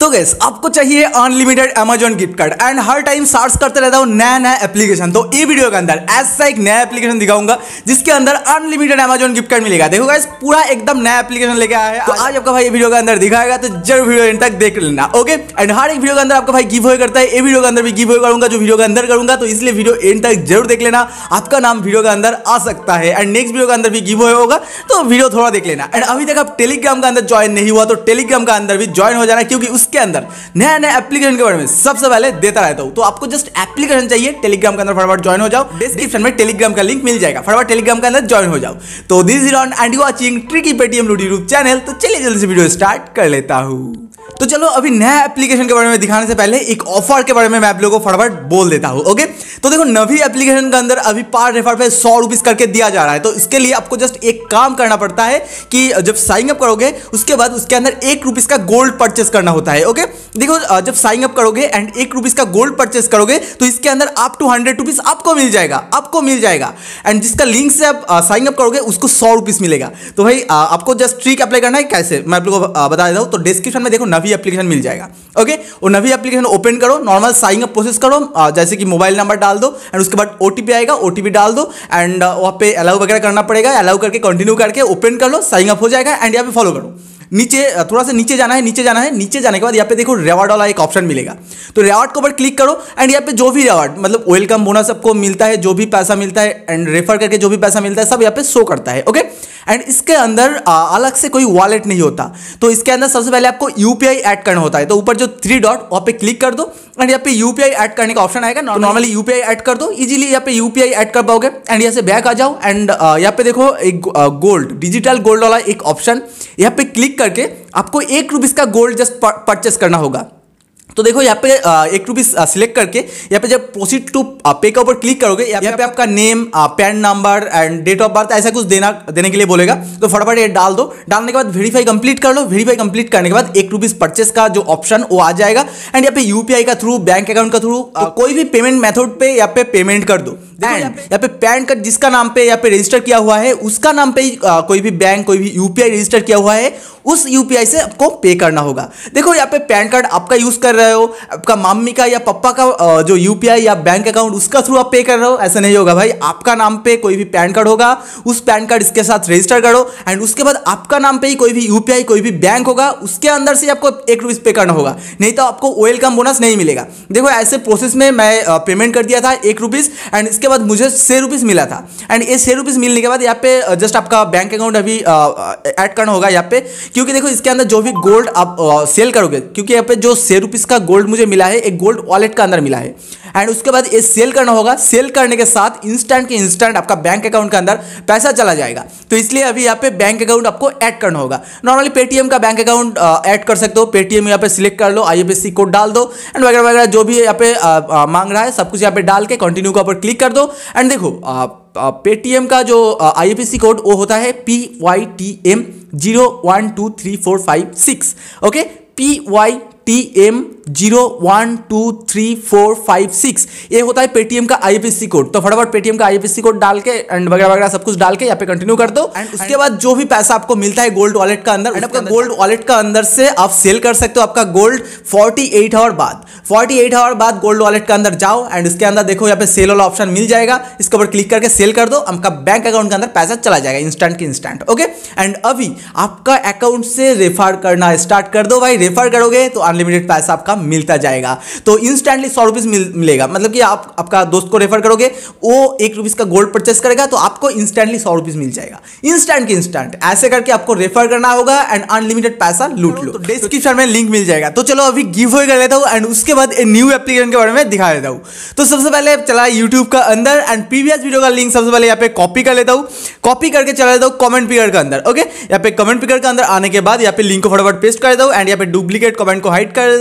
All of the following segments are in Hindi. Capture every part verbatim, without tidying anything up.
तो गाइस आपको चाहिए unlimited Amazon gift card and हर टाइम सर्च करते रहता हूँ नया नया एप्लीकेशन। तो ये वीडियो के अंदर ऐसा एक नया एप्लीकेशन दिखाऊंगा जिसके अंदर अनलिमिटेड अमेजॉन गिफ्ट कार्ड मिलेगा। देखो गाइस पूरा एकदम नया एप्लीकेशन लेके आया है। तो आज आपका भाई ये वीडियो के अंदर दिखाएगा, तो जरूर वीडियो एंड तक देख लेना। ओके, एंड हर एक वीडियो के अंदर आपका भाई गिव अवे करता है, ये वीडियो के अंदर भी गिव अवे करूंगा जो वीडियो के अंदर करूंगा, तो इसलिए वीडियो एंड तक जरूर देख लेना। आपका नाम वीडियो के अंदर आ सकता है एंड नेक्स्ट वीडियो के अंदर भी गिव अवे होगा, तो वीडियो थोड़ा देख लेना। एंड अभी तक आप टेलीग्राम के अंदर ज्वाइन नहीं हुआ तो टेलीग्राम के अंदर भी ज्वाइन हो जाना, क्योंकि उसके अंदर नया नया एप्लीकेशन के बारे में सबसे पहले देता रहता हूं। तो आपको जस्ट एप्लीकेशन चाहिए, टेलीग्राम के अंदर फटाफट ज्वाइन हो जाओ। डिस्क्रिप्शन में टेलीग्राम का लिंक मिल जाएगा, फटाफट टेलीग्राम के अंदर ज्वाइन हो जाओ। तो this is Ron and you watching tricky Paytm loot YouTube channel. तो चलिए जल्दी से वीडियो स्टार्ट कर लेता हूं। तो चलो अभी नया एप्लीकेशन के बारे में दिखाने से पहले एक ऑफर के बारे में मैं आप लोगों को फटाफट बोल देता हूं। ओके, तो देखो नवी एप्लीकेशन के अंदर अभी पर रेफर पे सौ रुपीस करके दिया जा रहा है। तो इसके लिए आपको जस्ट एक काम करना पड़ता है कि जब साइन अप करोगे उसके बाद उसके अंदर एक रुपीस का गोल्ड परचेस करना होता है। ओके, देखो जब साइन अप करोगे एंड एक रुपीस का गोल्ड परचेस करोगे तो इसके अंदर अप टू हंड्रेड रुपीस आपको मिल जाएगा, आपको मिल जाएगा। एंड जिसका लिंक से आप साइन अप करोगे उसको सौ रुपीस मिलेगा। तो भाई आ, आपको जस्ट ट्रिक अप्लाई करना है। कैसे मैं आप लोगों को बता देता हूं। तो डिस्क्रिप्शन में देखो नवी एप्लीकेशन मिल जाएगा। ओके, वो नवी एप्लीकेशन ओपन करो, नॉर्मल साइन अप प्रोसेस करो, जैसे कि मोबाइल नंबर डाल दो एंड उसके बाद ओटीपी आएगा, ओटीपी डाल दो एंड वहां पे अलाउ वगैरह करना पड़ेगा। अलाउ करके कंटिन्यू करके ओपन कर लो, साइन अप हो जाएगा एंड यहाँ पे फॉलो करो। नीचे थोड़ा सा नीचे जाना है, नीचे जाना है, नीचे जाने के बाद यहाँ पे देखो रिवार्ड वाला एक ऑप्शन मिलेगा। तो रिवार्ड के ऊपर क्लिक करो एंड यहाँ पे जो भी रिवार्ड मतलब वेलकम बोनस आपको मिलता है, जो भी पैसा मिलता है एंड रेफर करके जो भी पैसा मिलता है सब यहाँ पे शो करता है। ओके, एंड इसके अंदर आ, अलग से कोई वॉलेट नहीं होता। तो इसके अंदर सबसे पहले आपको यूपीआई ऐड करना होता है। तो ऊपर जो थ्री डॉट वहाँ पे क्लिक कर दो एंड यहाँ पे यूपीआई ऐड करने का ऑप्शन आएगा। नॉर्मली यूपीआई ऐड कर दो, इजीली यहाँ पे यूपीआई ऐड कर पाओगे। एंड यहाँ से बैक आ जाओ एंड यहाँ पे देखो एक गोल्ड डिजिटल गोल्ड वाला एक ऑप्शन, यहाँ पे क्लिक करके आपको एक रुपीस का गोल्ड जस्ट परचेस करना होगा। तो देखो यहाँ पे एक रुपीस सिलेक्ट करके यहाँ पे जब प्रोसीड टू पे के ऊपर क्लिक करोगे यहाँ पे आपका name, PAN number and date of birth ऐसा कुछ देना देने के लिए बोलेगा। तो फटाफट ये डाल दो। डालने के बाद वेरीफाई कंप्लीट कर लो। वेरीफाई कंप्लीट करने के बाद एक रुपीस परचेस का जो ऑप्शन वो आ जाएगा एंड यहाँ पे यूपीआई का थ्रू, बैंक अकाउंट का थ्रू कोई भी पेमेंट मेथड पे यहाँ पे पेमेंट कर दो। यहाँ पे पैन कार्ड जिसका नाम पे यहाँ पे रजिस्टर किया हुआ है उसका नाम पे कोई भी बैंक, कोई भी यूपीआई रजिस्टर किया हुआ है उस यूपीआई से आपको पे करना होगा। देखो यहाँ पे पैन कार्ड आपका यूज कर रहे हो, आपका मम्मी का या पापा का जो यूपीआई या बैंक अकाउंट उसका थ्रू आप पे कर रहे हो, ऐसा नहीं होगा भाई। आपका नाम पे कोई भी पैन कार्ड होगा, उस पैन कार्ड इसके साथ रजिस्टर करो एंड उसके बाद आपका नाम पे ही कोई भी यूपीआई, कोई भी बैंक होगा उसके अंदर से आपको एक रुपीस पे करना होगा, नहीं तो आपको वेलकम बोनस नहीं मिलेगा। देखो ऐसे प्रोसेस में मैं पेमेंट कर दिया था एक रुपीस एंड इसके बाद मुझे छह रुपीस मिला था। एंड ये छह रुपीस मिलने के बाद यहाँ पे जस्ट आपका बैंक अकाउंट अभी ऐड करना होगा यहाँ पे, क्योंकि देखो इसके अंदर जो भी गोल्ड आप सेल करोगे, क्योंकि यहाँ पे जो छह रुपीस का गोल्ड मुझे मिला है एक गोल्ड वॉलेट का अंदर मिला है एंड उसके बाद ये सेल करना होगा। सेल करने के साथ इंस्टेंट के इंस्टेंट आपका बैंक अकाउंट के अंदर पैसा चला जाएगा। तो इसलिए अभी यहाँ पे बैंक अकाउंट आपको ऐड करना होगा। नॉर्मली पेटीएम का बैंक अकाउंट ऐड कर सकते हो, पेटीएम यहाँ पे सिलेक्ट कर लो, आईएफएससी कोड डाल दो एंड वगैरह वगैरह जो भी यहाँ पे आ, आ, मांग रहा है सब कुछ यहाँ पे डाल के कंटिन्यू के ऊपर क्लिक कर दो। एंड देखो पेटीएम का जो आईएफएससी कोड वो होता है P Y T M zero one two three four five six. Okay, P Y T M zero one two three four five six ये होता है पेटीएम का आईएफएससी कोड। तो फटाफट पेटीएम का आईएफएससी कोड डाल के एंड वगैरह वगैरह सब कुछ डाल के यहाँ पे कंटिन्यू कर दो एंड उसके बाद जो भी पैसा आपको मिलता है गोल्ड वॉलेट का अंदर, आपका गोल्ड वॉलेट का अंदर से आप सेल कर सकते हो आपका गोल्ड अड़तालीस आवर बाद। अड़तालीस आवर बाद गोल्ड वॉलेट के अंदर जाओ एंड इसके अंदर देखो यहाँ पे सेल वाला ऑप्शन मिल जाएगा, इसके ऊपर क्लिक करके सेल कर दो, आपका बैंक अकाउंट के अंदर पैसा चला जाएगा इंस्टेंट के इंस्टेंट। ओके, एंड अभी आपका अकाउंट से रेफर करना स्टार्ट कर दो भाई। रेफर करोगे तो अनलिमिटेड पैसा आपका मिलता जाएगा। तो इंस्टेंटली सौ रुपीस मिल, मिलेगा। मतलब कि आप आपका दोस्त को रेफर करोगे, वो एक रुपीस का गोल्ड परचेस करेगा तो आपको इंस्टेंटली सौ रुपीस मिल जाएगा, इंस्टेंट के इंस्टेंट। ऐसे करके आपको रेफर करना होगा एंड अनलिमिटेड पैसा लूट लो। तो डिस्क्रिप्शन में लिंक मिल जाएगा। तो चलो अभी गिव अवे कर लेता हूँ एंड उसके बाद न्यू एप्लीकेशन के बारे में दिखा देता हूँ। तो सबसे पहले चला यूट्यूब का अंदर एंड प्रीवियस वीडियो का लिंक सबसे पहले यहाँ पे कॉपी कर लेता हूँ। कॉपी करके चला लेता हूँ कमेंट पिकर के अंदर। ओके, यहाँ पे कमेंट पिकर के अंदर आने के बाद यहाँ पे लिंक को फटाफट पेस्ट कर देता हूँ एंड यहाँ पे डुप्लीकेट कमेंट को हाइड कर देता हूँ। जो भी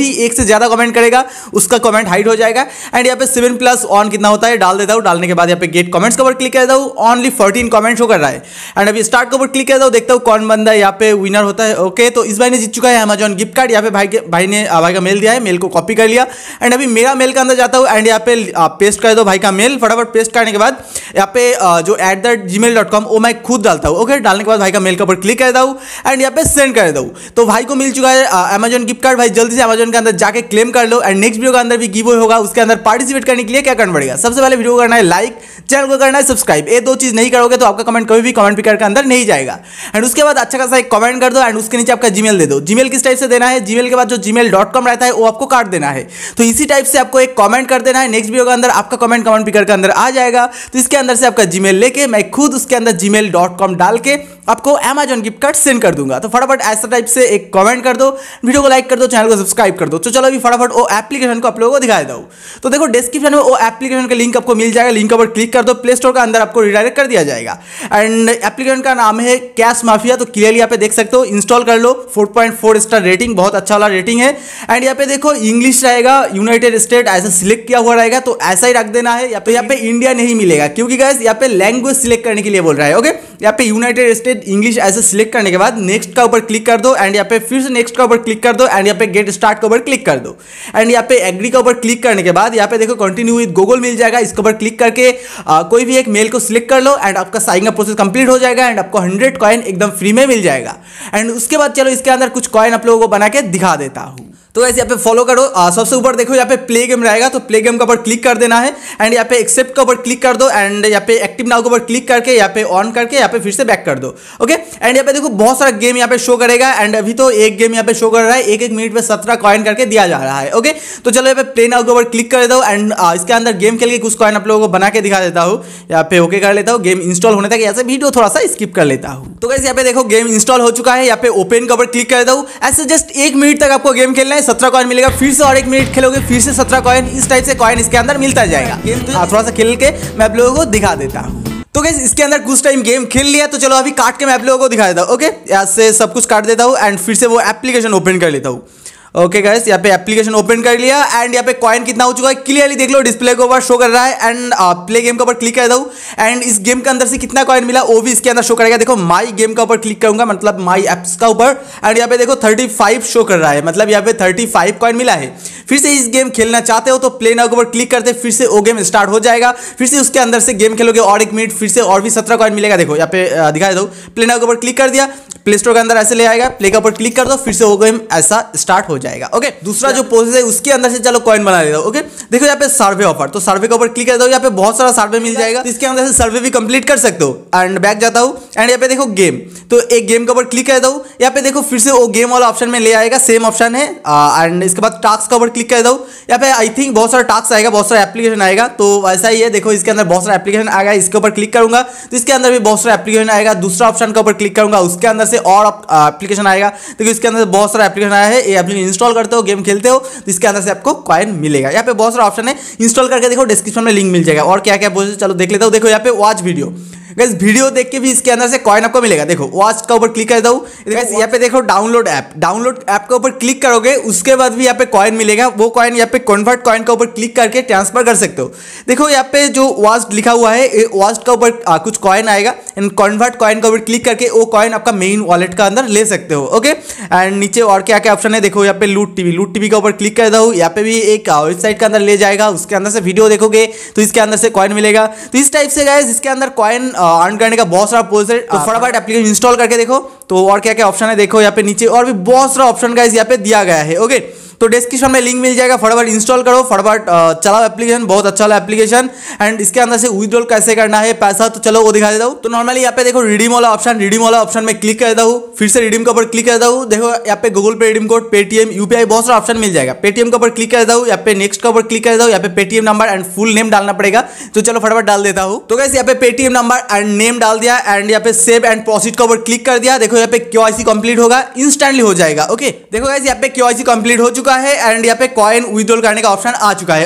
भी एक से ज्यादा कमेंट करेगा उसका कमेंट हाइड हो जाएगा। एंड यहाँ पे सेवन प्लस ऑन कितना होता है डाल देता हूँ। डालने के बाद यहाँ पे गेट कमेंट्स के ऊपर क्लिक कर देता हूँ, ओनली फोर्टीन कमेंट शो कर रहा है। एंड अभी स्टार्ट के ऊपर क्लिक करता हूँ, देखता हूँ कौन बंदा यहाँ पे विनर होता है। ओके, तो इस भाई ने जीत चुका है अमेजॉन गिफ्ट कार्ड। यहाँ पे भाई के भाई ने भाई का मेल दिया है, मेल को कॉपी कर लिया। एंड अभी मेरा मेल के अंदर जाता हूँ एंड यहाँ पे पेस्ट कर दो भाई का मेल। फटाफट पेस्ट करने के बाद यहाँ पे जो at the gmail dot com वो मैं खुद डालता हूँ। ओके, डालने के बाद भाई का मेल के ऊपर क्लिक करता हूँ एंड यहाँ पे सेंड कर दूँ। तो भाई को मिल चुका है अमेजॉन गिफ्ट कार्ड। भाई जल्दी से अमेजॉन के अंदर जाके क्लेम कर लो। एंड नेक्स्ट वीडियो के अंदर भी गिव अवे होगा, उसके अंदर पार्टिसिपेट करने के लिए क्या करना पड़ेगा, सबसे पहले वीडियो को करना है लाइक, चैनल को करना है सब्सक्राइब। ये दो चीज नहीं करोगे तो आपका कमेंट कभी भी कमेंट पिकर के अंदर नहीं जाएगा। एंड उसके बाद अच्छा खासा एक कमेंट कर दो एंड उसके नीचे आपका जीमेल दे दो। जीमेल किस टाइप से देना है, जीमेल के बाद जो जीमेल डॉट कॉम रहता है वो आपको काट देना है। तो इसी टाइप से आपको एक कमेंट कर देना है। नेक्स्ट वीडियो के अंदर आपका कमेंट कमेंट पिकर के अंदर आ जाएगा। तो इसके अंदर से आपका जीमेल लेके मैं खुद उसके अंदर जीमेल डॉट कॉम डाल के आपको अमेजॉन गिफ्ट कार्ड सेंड कर दूंगा। तो फटाफट ऐसा टाइप से एक कमेंट कर दो, वीडियो को लाइक कर दो, चैनल को सब्सक्राइब कर दो। तो चलो अभी फटाफट वो एप्लीकेशन को आप लोगों को दिखा देता हूं। तो देखो डिस्क्रिप्शन में वो एप्लीकेशन का लिंक आपको मिल जाएगा, लिंक के ऊपर क्लिक कर दो, प्ले स्टोर के अंदर आपको रिडायरेक्ट कर दिया जाएगा। एंड एप्लीकेशन का नाम है कैश माफिया। तो क्लियरली यहाँ पे देख सकते हो, इंस्टॉल कर लो। Four point four star rating, बहुत अच्छा वाला रेटिंग है। एंड यहाँ पे देखो इंग्लिश रहेगा, यूनाइटेड स्टेट ऐसा सिलेक्ट किया हुआ रहेगा, तो ऐसा ही रख देना है। तो यहाँ पे इंडिया नहीं मिलेगा क्योंकि गाइस यहाँ पे लैंग्वेज सिलेक्ट करने के लिए बोल रहा है। ओके, यहाँ पे यूनाइटेड स्टेट इंग्लिश ऐसे सिलेक्ट करने के बाद नेक्स्ट का ऊपर क्लिक कर दो एंड यहाँ पे फिर से नेक्स्ट का ऊपर क्लिक कर दो एंड यहाँ पे गेट स्टार्ट के ऊपर क्लिक कर दो। एंड यहाँ पे एग्री का ऊपर क्लिक करने के बाद यहाँ पे देखो कंटिन्यू विद गूगल मिल जाएगा। इसके ऊपर क्लिक करके आ, कोई भी एक मेल को सिलेक्ट कर लो एंड आपका साइन अप प्रोसेस कंप्लीट हो जाएगा एंड आपको हंड्रेड कॉइन एकदम फ्री में मिल जाएगा। एंड उसके बाद चलो इसके अंदर कुछ कॉइन आप लोगों को बना के दिखा देता हूँ। तो ऐसे यहाँ पे फॉलो करो। आ, सबसे ऊपर देखो यहाँ पे प्ले गेम रहेगा, तो प्ले गेम के ऊपर क्लिक कर देना है एंड यहाँ पे एक्सेप्ट के ऊपर क्लिक कर दो एंड यहाँ पे एक्टिव नाउ के ऊपर क्लिक करके यहाँ पे ऑन करके यहाँ पे फिर से बैक कर दो। ओके, एंड यहाँ पे देखो बहुत सारा गेम यहाँ पे शो करेगा एंड अभी तो एक गेम यहाँ पे शो कर रहा है, एक एक मिनट में सत्रह कॉइन करके दिया जा रहा है। ओके, तो चलो यहाँ पे प्ले नाउ के ऊपर क्लिक कर दो एंड इसके अंदर गेम खेल के कुछ कॉइन आप लोगों को बना के दिखा देता हूँ। यहाँ पे ओके कर लेता हूँ, गेम इंस्टॉल होने तक यहाँ से वीडियो थोड़ा सा स्किप कर लेता हूँ। तो गाइस यहाँ पे देखो गेम इंस्टॉल हो चुका है। यहाँ पे ओपन के ऊपर क्लिक कर दो। ऐसे जस्ट एक मिनट तक आपको गेम खेलना है, सत्रह कॉइन मिलेगा। फिर से और एक मिनट खेलोगे फिर से सत्रह कॉइन, इस टाइप से कॉइन इसके अंदर मिलता जाएगा। गेम तो थोड़ा सा खेल के मैं आप लोगों को दिखा देता हूँ। तो गाइस इसके अंदर कुछ टाइम गेम खेल लिया, तो चलो अभी काट के मैं आप लोगों को दिखा देता हूँ। ओके, यहाँ से सब कुछ काट देता हूँ एंड फिर से वो एप्लीकेशन ओपन कर लेता हूँ। ओके गाइस, यहाँ पे एप्लीकेशन ओपन कर लिया एंड यहाँ पे कॉइन कितना हो चुका है क्लियरली देख लो, डिस्प्ले के ऊपर शो कर रहा है। एंड प्ले गेम के ऊपर क्लिक कर दो एंड इस गेम के अंदर से कितना कॉइन मिला वो भी इसके अंदर शो करेगा। देखो माई गेम का ऊपर क्लिक करूंगा, मतलब माई एप्स का ऊपर, एंड यहाँ पे देखो थर्टी फाइव शो कर रहा है, मतलब यहाँ पे थर्टी फाइव कॉइन मिला है। फिर से इस गेम खेलना चाहते हो तो प्ले नाउ के ऊपर क्लिक करते फिर से वो गेम स्टार्ट हो जाएगा। फिर से उसके अंदर से गेम खेलोगे और एक मिनट फिर से और भी सत्रह कॉइन मिलेगा। देखो यहाँ पे दिखा दो, प्ले नाउ के ऊपर क्लिक कर दिया, प्ले स्टोर के अंदर ऐसे ले आएगा, प्ले के ऊपर क्लिक कर दो फिर से वो गेम ऐसा स्टार्ट हो जाएगा। ओके, दूसरा जो प्रोसेस है उसके अंदर से चलो कॉइन बना लेता हूं। ओके, देखो यहाँ पे सर्वे ऑफर, तो सर्वे के ऊपर क्लिक कर दो, यहाँ पे बहुत सारा सर्वे मिल जाएगा, तो इसके अंदर से सर्वे भी कंप्लीट कर सकते हो। एंड बैक जाता हूँ एंड यहाँ पे देखो गेम, तो एक गेम के ऊपर क्लिक कर दो। यहाँ पे देखो फिर से वो गेम वाला ऑप्शन में ले आएगा, सेम ऑप्शन है। एंड इसके बाद टास्क के ऊपर क्लिक कर दो। यहाँ पे आई थिंक बहुत सारा टास्क आएगा, बहुत सारा एप्लीकेशन आएगा, तो वैसा ही है। देखो इसके अंदर बहुत सारा एप्लीकेशन आएगा, इसके ऊपर क्लिक करूंगा तो इसके अंदर भी बहुत सारा एप्लीकेशन आएगा। दूसरा ऑप्शन के ऊपर क्लिक करूंगा, उसके अंदर से और एप्लीकेशन आएगा। देखो इसके अंदर बहुत सारा एप्लीकेशन आया है, ये एप्लीकेशन इंस्टॉल करते हो, गेम खेलते हो तो इसके अंदर से आपको कॉइन मिलेगा। यहाँ पे बहुत सारा ऑप्शन है, इंस्टॉल करके देखो डिस्क्रिप्शन में लिंक मिल जाएगा। और क्या क्या बोल, चलो देख लेता हूँ। देखो यहाँ पे वॉच वीडियो, गाइस वीडियो देख के भी इसके अंदर से कॉइन आपको मिलेगा। देखो वॉच का ऊपर क्लिक कर दो, गाइस यहाँ पे देखो डाउनलोड ऐप, डाउनलोड ऐप के ऊपर क्लिक करोगे उसके बाद भी यहाँ पे कॉइन मिलेगा। वो कॉइन यहाँ पे कन्वर्ट कॉइन का ऊपर क्लिक करके ट्रांसफर कर सकते हो। देखो यहाँ पे जो वॉच लिखा हुआ है, वॉच का ऊपर कुछ कॉइन आएगा एंड कन्वर्ट कॉइन का ऊपर क्लिक करके वो कॉइन आपका मेन वॉलेट का अंदर ले सकते हो। ओके, एंड नीचे और क्या क्या ऑप्शन है देखो, यहाँ पे लूट टीवी, लूट टीवी का ऊपर क्लिक कर दो, यहाँ पे भी एक वेबसाइट के अंदर ले जाएगा, उसके अंदर से वीडियो देखोगे तो इसके अंदर से कॉइन मिलेगा। तो इस टाइप से गाइस इसके अंदर कॉइन अर्न करने का बहुत सारा प्रोसेस, तो फटाफट एप्लीकेशन इंस्टॉल करके देखो तो और क्या क्या ऑप्शन है देखो। यहाँ पे नीचे और भी बहुत सारा ऑप्शन गाइस यहाँ पे दिया गया है। ओके, तो डिस्क्रिप्शन में लिंक मिल जाएगा, फटाफट इंस्टॉल करो, फटाफट चलाओ एप्लीकेशन, बहुत अच्छा वाला एप्लीकेशन। एंड इसके अंदर से विड्रॉल कैसे करना है पैसा, तो चलो वो दिखा देता हूँ। तो नॉर्मली यहाँ पे देखो रिडीम वाला ऑप्शन, रिडीम वाला ऑप्शन में क्लिक कर देता हूँ, फिर से रिडीम के ऊपर क्लिक कर देता हूँ। देखो यहाँ पे गूगल पे रिडीम कोड, पेटीएम, यूपीआई, बहुत सारा ऑप्शन मिल जाएगा। पेटीएम के ऊपर क्लिक कर देता हूँ, यहाँ पे नेक्स्ट के ऊपर क्लिक कर देता हूँ, यहाँ पे Paytm number and full name डालना पड़ेगा, तो चलो फटाफट डाल देता हूँ। तो गाइस यहाँ पे पेटीएम नंबर एंड नेम डाल दिया एंड यहाँ पे सेव एंड प्रोसीड के ऊपर क्लिक कर दिया। देखो यहाँ पे केवाईसी कंप्लीट होगा, इंस्टेंटली हो जाएगा। ओके, देखो गाइस यहाँ पे केवाईसी कंप्लीट हो चुका है एंड यहाँ पे कॉइन विड्रॉल करने का ऑप्शन आ चुका है। ओके,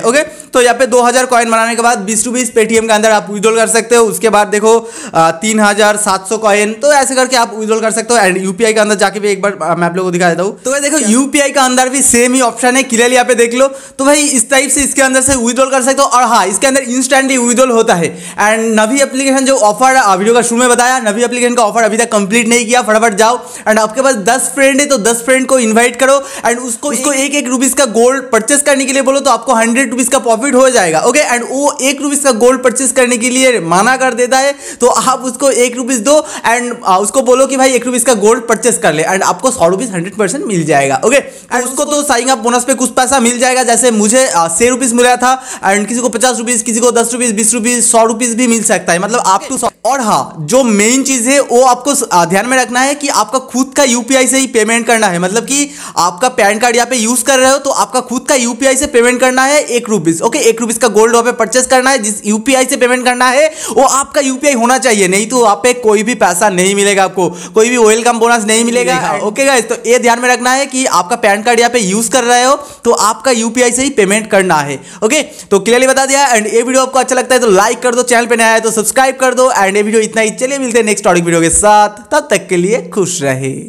तो यहाँ पे दो हजार कॉइन बनाने के बाद बीस रुपीज पेटीएम के अंदर आप विड्रॉल कर सकते हो। उसके बाद देखो तीन हजार सात सौ कॉइन, तो ऐसे करके आप विड्रॉल कर सकते हो। एंड यूपीआई के अंदर जाके भी एक बार मैं आप लोगों को दिखा देता हूँ। तो भाई देखो यूपीआई का अंदर भी सेम ही ऑप्शन है, क्लियरली यहाँ पे देख लो। तो भाई इस टाइप से इसके अंदर से विड्रॉल कर सकते हो। और हाँ, इसके अंदर इंस्टेंटली विड्रॉल होता है। एंड नवी एप्लीकेशन जो ऑफर वीडियो का शुरू में बताया, नवी एप्लीकेशन का ऑफर अभी तक कंप्लीट नहीं किया, फटाफट जाओ। एंड आपके पास दस फ्रेंड है तो दस फ्रेंड को इन्वाइट करो एंड उसको उसको एक एक रुपीज का गोल्ड परचेस करने के लिए बोलो, तो आपको हंड्रेड रुपीज का प्रॉफिट हो जाएगा। ओके, एंड वो एक रुपीज का गोल्ड परचेस करने के लिए माना कर देता है, तो आप उसको एक रुपीज दो एंड उसको बोलो कि भाई एक रुपीज का गोल्ड परचेस कर ले एंड आपको सौ रुपीज हंड्रेड परसेंट मिल जाएगा। ओके, एंड उसको तो साइंग अप बोनस पे कुछ पैसा मिल जाएगा, जैसे मुझे छह रुपीज मिला था एंड किसी को पचास रुपीज, किसी को दस रुपीज, बीस रुपीज, सौ रुपीज भी मिल सकता है, मतलब आप टू। और हाँ, जो मेन चीज है वो आपको ध्यान में रखना है कि आपका खुद का यूपीआई से ही पेमेंट करना है। मतलब कि आपका पैन कार्ड यहाँ पे यूज कर रहे हो तो आपका खुद का यूपीआई से पेमेंट करना है एक रुपीज। ओके, एक रुपीज का गोल्ड वहाँ पे परचेस करना है, जिस यूपीआई से पेमेंट करना है वो आपका यूपीआई होना चाहिए, नहीं तो वहाँ पे कोई भी पैसा नहीं मिलेगा, आपको कोई भी वेलकम बोनस नहीं मिलेगा। ओके गाइस, तो ये ध्यान में रखना है कि आपका पैन कार्ड यहाँ पे यूज कर रहे हो तो आपका यूपीआई से ही पेमेंट करना है। ओके, तो क्लियरली बता दिया। एंड ये वीडियो आपको अच्छा लगता है तो लाइक कर दो, चैनल पे नया है तो सब्सक्राइब कर दो। एंड ये वीडियो इतना ही, चलिए मिलते हैं नेक्स्ट टॉपिक वीडियो के साथ, तब तक के लिए खुश रहे।